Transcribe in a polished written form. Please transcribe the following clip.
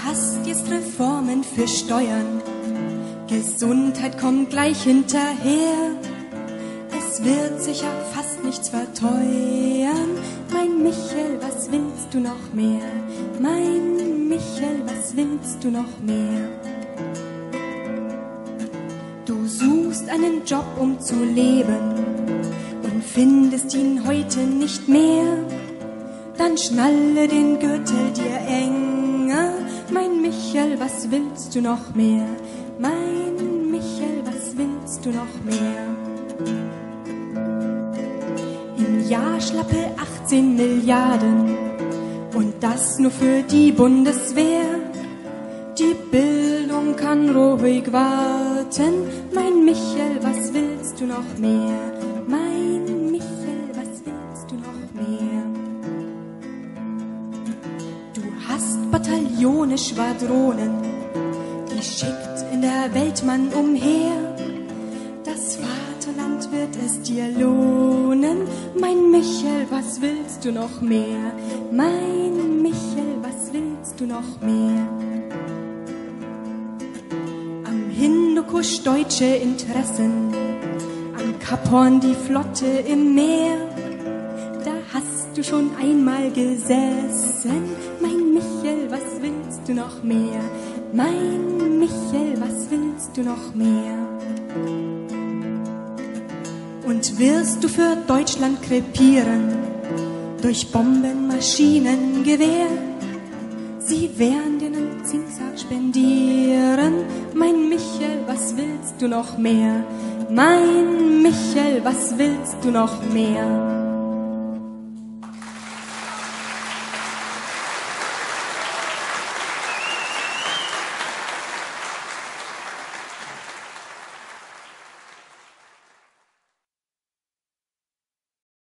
hast jetzt Reformen für Steuern, Gesundheit kommt gleich hinterher. Es wird sicher fast nichts verteuern. Mein Michel, was willst du noch mehr? Mein Michel, was willst du noch mehr? Du suchst einen Job, um zu leben und findest ihn heute nicht mehr. Dann schnalle den Gürtel dir enger. Mein Michel, was willst du noch mehr? Mein Michel, was willst du noch mehr? Im Jahr schlappe 18 Milliarden und das nur für die Bundeswehr. Die Bildung kann ruhig warten. Mein Michel, was willst du noch mehr? Mein Michel, was willst du noch mehr? Du hast Bataillone, Schwadronen, die schickt in der Welt man umher. Das Vaterland wird es dir lohnen. Mein Michel, was willst du noch mehr? Mein Michel, was willst du noch mehr? Am Hindukusch deutsche Interessen, am Kap Horn die Flotte im Meer. Da hast du schon einmal gesessen. Mein Michel, was willst du noch mehr? Mein Michel, was willst du noch mehr? Und wirst du für Deutschland krepieren, durch Bomben, Maschinen, Gewehr? Sie werden dir einen Zinksack spendieren. Mein Michel, was willst du noch mehr? Mein Michel, was willst du noch mehr?